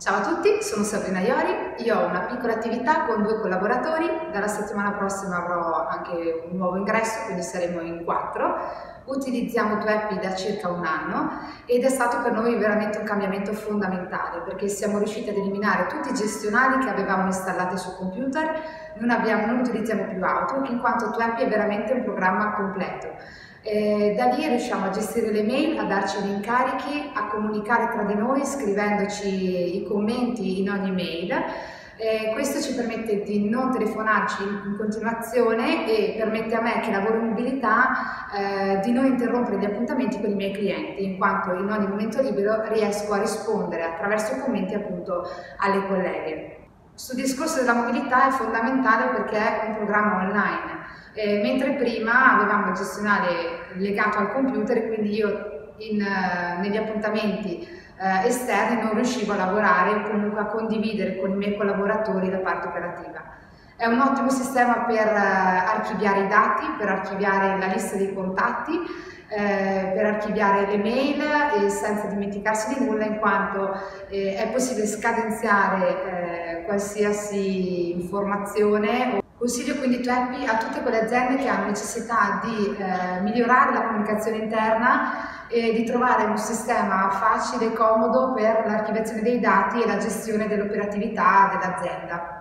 Ciao a tutti, sono Sabrina Iori, io ho una piccola attività con 2 collaboratori, dalla settimana prossima avrò anche un nuovo ingresso, quindi saremo in 4. Utilizziamo Tweppy da circa un anno ed è stato per noi veramente un cambiamento fondamentale perché siamo riusciti ad eliminare tutti i gestionali che avevamo installati sul computer, non utilizziamo più Outlook in quanto Tweppy è veramente un programma completo. Da lì riusciamo a gestire le mail, a darci gli incarichi, a comunicare tra di noi scrivendoci i commenti in ogni mail. Questo ci permette di non telefonarci in continuazione e permette a me, che lavoro in mobilità, di non interrompere gli appuntamenti con i miei clienti, in quanto in ogni momento libero riesco a rispondere attraverso i commenti appunto alle colleghe. Sul discorso della mobilità è fondamentale perché è un programma online, mentre prima avevamo il gestionale legato al computer e quindi io negli appuntamenti esterni non riuscivo a lavorare o comunque a condividere con i miei collaboratori la parte operativa. È un ottimo sistema per archiviare i dati, per archiviare la lista dei contatti, per archiviare le mail e senza dimenticarsi di nulla, in quanto è possibile scadenziare qualsiasi informazione. Consiglio quindi Tweppy a tutte quelle aziende che hanno necessità di migliorare la comunicazione interna e di trovare un sistema facile e comodo per l'archiviazione dei dati e la gestione dell'operatività dell'azienda.